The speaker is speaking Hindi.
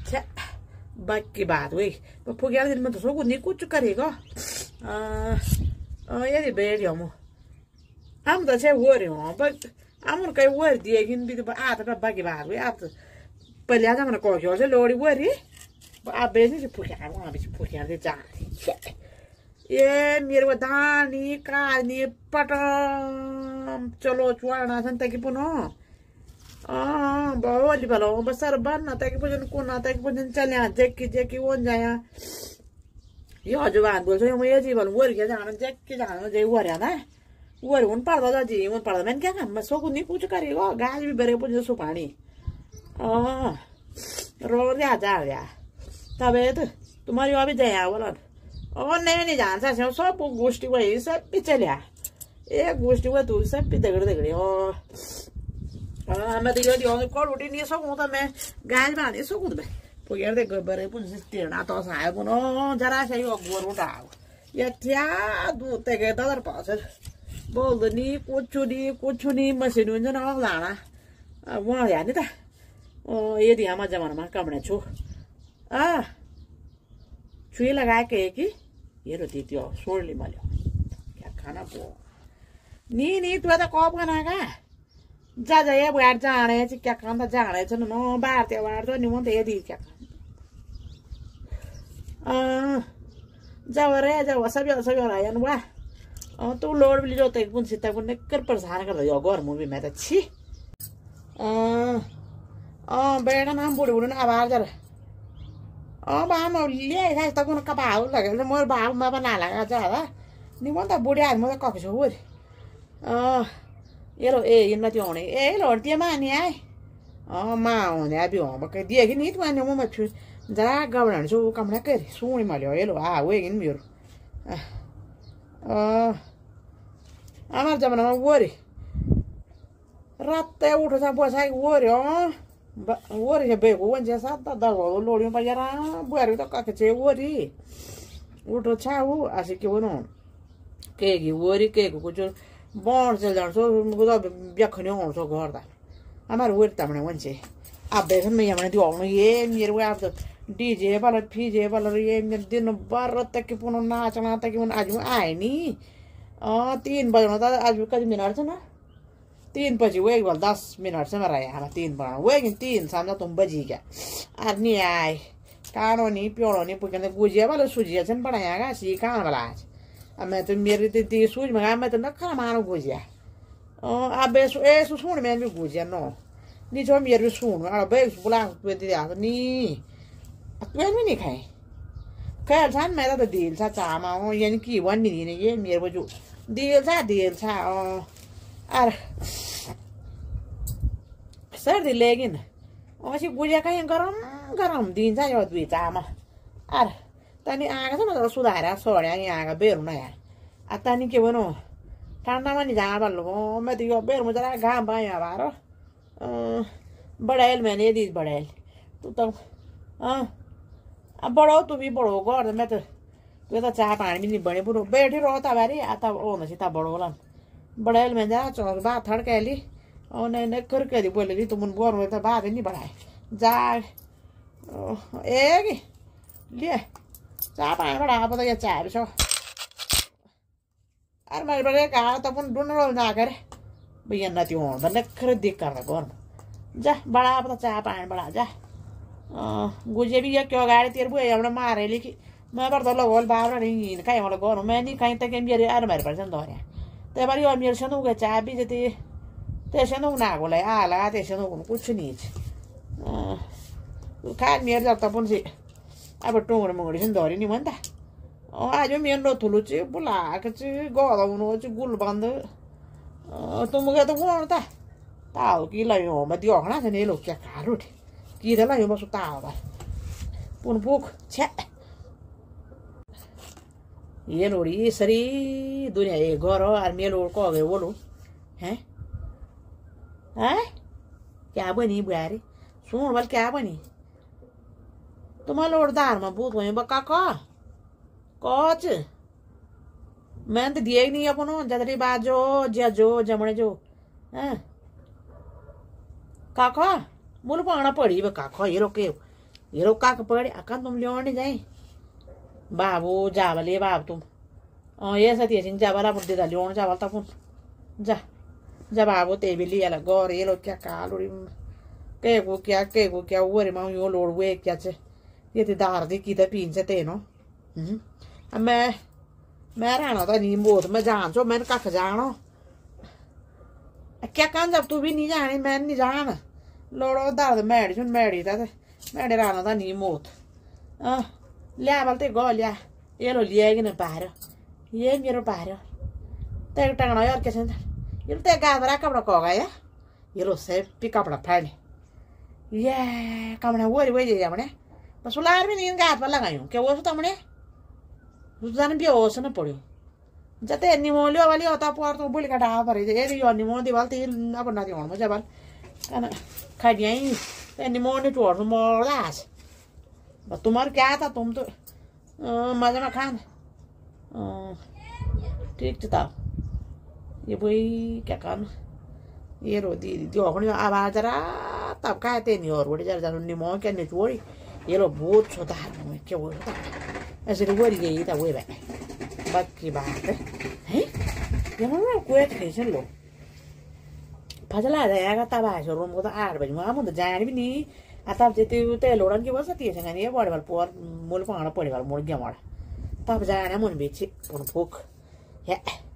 छे बाकी बात हुई तो फुग्यार दिन में तो सो नहीं कुछ करेगा यदि बेड हम हम तो छे वो रे हो बट हम कहीं वो दिए कि भी तो आ तो बाकी बात हुई आप तो पहले आज हमने कॉल किया लोड़ी वो रे आप बेच से फुग्यार वहाँ भी फुग्यार दे जा ये मेरे को दानी कानी पटम चलो चुआना संता की पुनो बहुत भलो बस सर बन आता कि पुजन को आता कि पुजन चले जेकी वो जाया यो जवान बोल सो ये जीवन वो क्या जाना जेकी जाना जे वो ना वो उन पड़ दो जी उन पड़ मैंने क्या काम सो को नहीं पूछ करेगा गाज भी बरे पुजन सो पानी रो जा जा तबे तो तुम्हारी अभी जया बोला नहीं जान्छ सब गोष्ठी भयो सब चल्या एक गोष्ठी भयो तू सब दगड़ी मैं तो यो कल उठी नहीं सकूँ तो मैं गाय बांध सकूँ मैं पुगेर दे बरे पुंज तिरना तो साय पुनो जरा से यो गोर उठा ये क्या दूध ते दर पास बोल नी कुछ नहीं मशीन हुन्छ न लाना वहाँ ध्यान था यदि हम जमाना में कमने छु छुई लगा के कि ये रोती त्यो सोडली मल्यो क्या खाना पो नी तू तो कप खाना का जा ये बाहर जाने क्या खाना जाने छ न बाहर तो नहीं मन यदि क्या जाओ रे जाओ सब रहा वाह तू लोड भी जो तक सीता को निकर परेशान कर दो घर मूवी में तो छी बेटा नाम बुढ़ी ना आवाज जरा बाम लिया था तक उन कपाव लगे मोर बाप में बना लगा ज्यादा नहीं मन तो बुढ़िया मैं कख छो ये लो ए इन त्यो होने ए लो त्यो मानी आए माँ होने अभी हो बके दिए कि नहीं तुम्हारे मुँह में छू जरा गवर्नर जो कमरा कर सुनी मालियो ये लो वे इन मेरो हमारे जमाना में वो रे रात उठो सा बसा वो रे वो रे बेगो वन जैसा दगो लोड़ियों पर यार बुआरी तो का के वो रे उठो छा वो ऐसे क्यों वो केगी वो रे केगो कुछ बॉन्ड चल जान सो मुझे ब्याखने हो सो घर दा हमारे वो तमने वन से अब देखन में हमने दियो ये मेरे वो आप तो डीजे वाला फीजे वाला ये मेरे दिन बार तक के पुनो नाचना तक के आज आए नहीं 3 बजे था आज कभी मिनट से ना 3 बजे वो एक बार 10 मिनट से मरा है हमारा 3 बना वो एक 3 सामने तुम बजी क्या आज नहीं आए कानो नहीं प्योरो नहीं पुकने गुजिया वाला सूजिया से बनाया सी कान वाला आज अब मैं तो मेरी ती सूज मंगा मैं तो न खा मारो गुजिया अब ए सुन मैं भी गुजिया नो नहीं जो मेरे सुन अब बे बुला पे दिया नहीं तू नहीं खाए खैर सान मैं तो दिल सा चामा हूँ यानी कि वन नहीं ये मेरे को जो दिल सा अरे सर्दी लेकिन ऐसी गुजिया कहीं गरम दिन सा यो दुई चामा अरे तनी आगा छ न सुधार सोड्या यहाँ बेर न यार तनी के भनौँ ठन्डामा नि जहाँ भन्नु मैं तो यो बेर में जरा घाम पाएँ बाहर बढ़ाइल मैंने यदि बढ़ाइल तू तो अब बढ़ाओ तू भी बढ़ो गर्दा मैं तो तू तो चाह पानी भी नहीं बने बुढ़ो बैठी रहो ता बारी आता ओ न सीता बढ़ो ला बढ़ाइल मैं जा चौर बात थड़कैली और नहीं करके दी बोले तुम बोर में तो बात नहीं बढ़ाए जा एक लिए चाह पानी बढ़ा पता ये चाह भी छो अरे मैं बड़े कहा तो अपन ढूंढ रो ना करे भैया न त्यो हों बंदे कर देख कर रहा जा बड़ा पता चाह पानी बढ़ा जा गुजे भी ये क्यों गाड़ी तेरे बुए हमने मारे लेकिन मैं पर तो लोग बाहर नहीं कहीं वाला गौर मैं नहीं कहीं तक मेरे यार मेरे पर्सन दो रहे ते बारी और मेरे शनु के चाह भी जते ते शनु ना को ले आ लगा ते शनु को कुछ नहीं खान मेरे जब तक पुनसी अब टोंगड़ मंगड़ी से दौरी नहीं बनता आज मेरे लो थुलू ची बुला के ची गौर उन्हों ची गुल बंद तुम मुझे तो कौन था ताऊ की लायो मैं दियो खाना से नहीं लोग क्या कार उठे की था लायो बस ताऊ बार पुन भूख छे ये लोड़ी सरी दुनिया ये घर और मेरे लोग को गए वो लोग हैं क्या बनी बुआरी सुन बल क्या बनी तुम्हारे लोड दार में भूत वहीं बका कोच मैं तो दिए ही नहीं अपनो जदरी बाजो जजो जमने जो हैं काका मुल पाना पड़ी बे काका ये रोके ये लोग का पड़े अकन तुम लियो नहीं जाए बाबू जावले बाब तुम ये सती सिंह जावला बुद्धि दा लियो जावल तपुन जा जा बाबू ते भी लिया ला गोर ये लोग क्या कालुरी के को क्या वो रे मां यो लोड वे क्या चे ये ते दार दी की ते पीन से ते नो मैं रहना तो नहीं बोत मैं जान छो मैंने कख जानो क्या कान जब तू भी नहीं जानी मैं नहीं जान लोड़ो दर्द मैडी सुन मैडी था मैडे रहना था नहीं मोत लिया बोलते गो लिया ये लो लिया कि नहीं पारो ये मेरो पारो तेरे टंगना यार कैसे ये लो तेरे गादरा कपड़ा कोगा या ये लो से भी कपड़ा फाड़े ये कमना वो रे हमने बस उलार भी नहीं गात पर लगायूं क्या वो तो हमने जान भी हो न पड़ो जते निमोलियो वाली होता पर तो बोली का डा पर ये यो निमो दी वालती अब ना दी होन मजा बाल कना खादियाई ते निमो ने तोड़ मोलास बस तुम्हार क्या था तुम तो मजा में खान ठीक था ये भाई क्या कान ये रो दी होनी आवाज जरा तब कहते नहीं और बड़ी जरा निमो क्या नहीं चोरी ये लो बहुत छोटा है क्या वो ऐसे वो गई था वो बात की बात है ये ना कोई टेंशन लो फजला जाएगा तब आ शो रूम को तो 8 बजे वहां मुझे जाने भी नहीं आता जेते ते लोड़न की बस तीन संग ये बड़े वाल पोर मूल पाना पड़े वाल मोड़ गया मार तब जाने मन बेची पुन भूख है